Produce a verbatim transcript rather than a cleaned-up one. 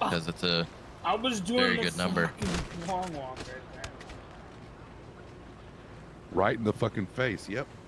because it's a I was doing very the good number. fucking long walk right there. Right in the fucking face. Yep.